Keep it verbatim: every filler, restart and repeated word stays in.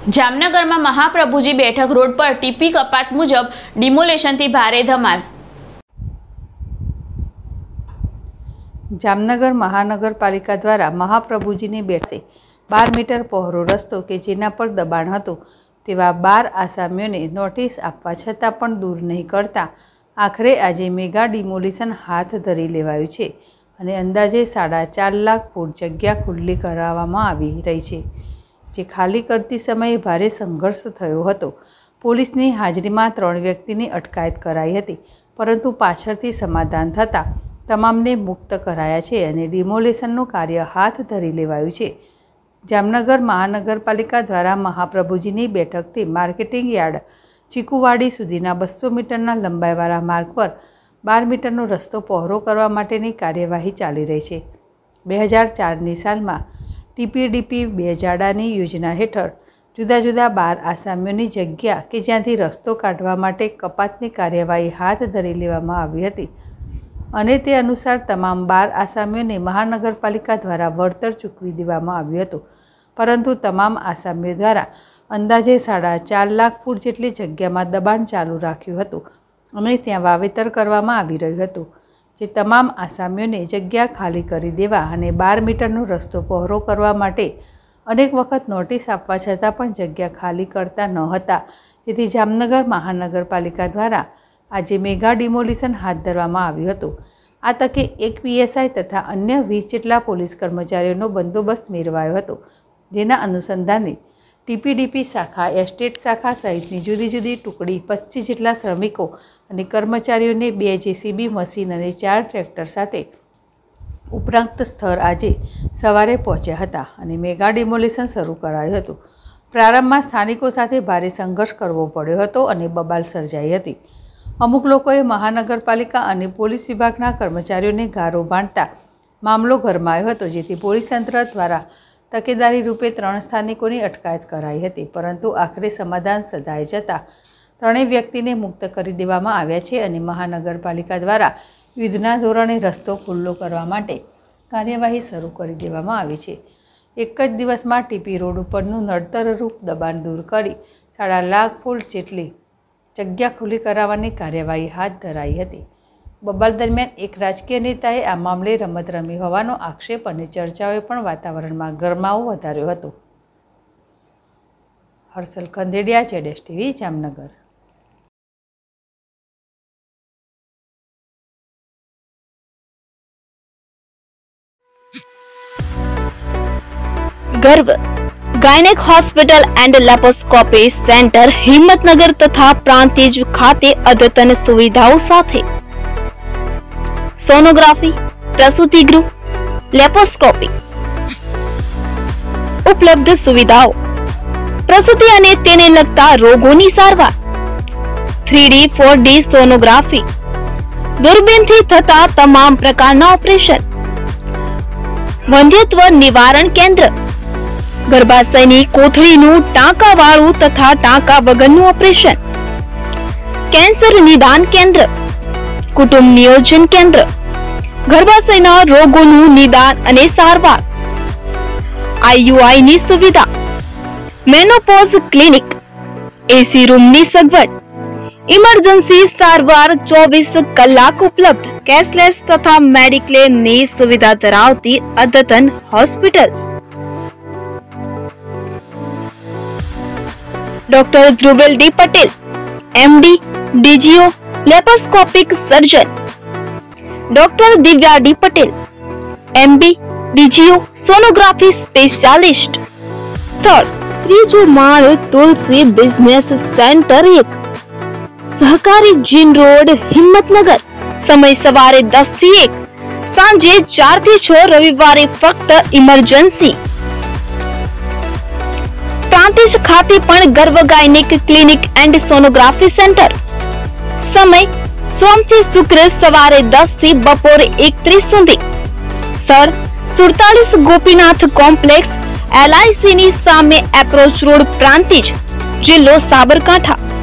जामनगर में महाप्रभुजी बैठक रोड पर टीपी कपात मुजब डिमोलेशन थी भारे धमाल। जामनगर महानगरपालिका द्वारा महाप्रभुजीनी बेठक बार मीटर पહોળો रस्तो के जेना पर दबाण हतुं तेवा बार आसामीओने नोटिस आपवा छतां पण दूर नहीं करता आखरे आजे मेगा डिमोलिशन हाथ धरी लेवायुं छे अने अंदाजे साड़ा चार लाख फूट जग्या खुल्ली कराववामां आवी रही छे, जे खाली करती समय भारे संघर्ष थयो हतो। पोलीसनी हाजरीमां त्रण व्यक्तिनी अटकायत कराई हती, परंतु पाछळथी समाधान थता तमामने मुक्त कराया छे अने डिमोलेशननुं कार्य हाथ धरी लेवायुं छे। जामनगर महानगरपालिका द्वारा महाप्रभुजीनी बेठकथी मार्केटिंग यार्ड चीकुवाड़ी सुधीना बस्सो मीटरना लंबाईवाळा मार्ग पर बार मीटरनो रस्तो पહોળો करवा माटेनी कार्यवाही चाली रही है। बे हज़ार चार नी सालमां टीपीडीपी बेजाडानी योजना हेठळ जुदा जुदा बार आसामीओनी जग्या के ज्यांथी रस्तो काढवा माटे कपातनी कार्यवाही हाथ धरी लेवामां आवी हती अने ते अनुसार तमाम बार आसामीओने महानगरपालिका द्वारा वळतर चूकवी देवामां आव्युं हतुं, परंतु तमाम आसामीओ द्वारा अंदाजे साड़ा चार लाख फूट जेटली जग्यामां दबाण चालू राख्युं हतुं अने त्यां वावेतर करवामां आवी रह्युं हतुं, जे तमाम आसामीओने जग्या खाली करी देवा अने बार मीटरनो रस्तो पહોળો करवा माटे अनेक वखत नोटिस आपवा छतां पण जग्या खाली करता न हता, जेथी जामनगर महानगरपालिका द्वारा आज मेगा डिमोलिशन हाथ धरवामां आव्युं हतुं। आ तके एक पीएसआई तथा अन्य वीस जेटला पोलीस कर्मचारीओनो बंदोबस्त मेळवायो हतो, जेना अनुसंधाने टीपीडीपी शाखा एस्टेट शाखा सहितनी जुदी जुदी टुकड़ी पच्चीस जेटला श्रमिको अने कर्मचारीओने बे जेसीबी मशीन अने चार ट्रेक्टर साथे उपरांत स्थळ आजे सवारे पहोंच्या हता अने मेगा डिमोलिशन शरू करायुं हतुं। प्रारंभमां स्थानिको साथे भारे संघर्ष करवो पड्यो हतो अने बबाल सर्जाई हती। अमुक लोकोए महानगरपालिका अने पोलीस विभागना कर्मचारीओने गारो बांधता मामलो गरमायो हतो, जेथी पोलीस तंत्र द्वारा तकेदारी रूपे त्रण स्थानिकोनी अटकायत कराई हती, परंतु आखरे समाधान सधाई जता त्रणेय व्यक्तिने मुक्त करी देवामां आव्या छे अने महानगरपालिका द्वारा युद्धना धोरणे रस्तो खुल्लो करवा माटे कार्यवाही शरू करी देवामां आवी छे। एक ज दिवसमां टीपी रोड उपरनुं नड़तररूप दबाण दूर करी साड़ा लाख फूट जेटली जग्या खुली कराववानी कार्यवाही हाथ धराई हती। बबाल दरमियान एक राजकीय नेताए आ मामले रमत रमी होવાનો आक्षेप अने चर्चाओए पण वातावरणमां गरमावो वधार्यो हतो। हर्षल खंदेडिया, जेडेश TV, Jamnagar. Garv gynaec hospital and laparoscopy centre Himmatnagar तथा प्रांतिज खाते अद्यतन सुविधाओं साथे सोनोग्राफी, प्रसूति गृह, लेप्रोस्कोपी उपलब्ध सुविधाओं, प्रसूति अने तेने लगता रोगोनी सारवार, three D four D sonography, दूरबीन थी थता तमाम प्रकारना ऑपरेशन, वंध्यत्व निवारण केंद्र, गर्भाशयनी कोथळीनुं टांकावाळुं तथा टांका वगरनुं ऑपरेशन, कैंसर निदान केंद्र, कुटुंब नियोजन केंद्र, गर्भाशयना रोगोनुं निदान अने सारवार, आईयूआई नी सुविधा, मेनोपॉज क्लिनिक, एसी रूम नी सगवड, इमरजन्सी सारवार चौबीस कलाक उपलब्ध, कैशलेस तथा मेडिक्लेम नी सुविधा धरावती अद्यतन hospital. Doctor Dhruvel D Patel, MD, DGO, laparoscopic surgeon, doctor Divya D Patel, MD, DGO, sonography specialist. Third त्रीजो माळ तुलसी बिजनेस सेंटर एक, सहकारी जीन रोड, हिम्मतनगर। समय सवारे दस थी एक, सांजे चार थी छ, रविवारे फक्त इमरजन्सी। प्रांतिज खाते पण Garv gynaec clinic and sonography centre. समय सोम थी शुक्र सवारे दस थी बपोरे एक त्रीस सुधी। सर सुड़तालीस गोपीनाथ कॉम्प्लेक्स, एलआईसी नी सामे एप्रोच रोड, प्रांतिज, जिल्लो साबरकांठा।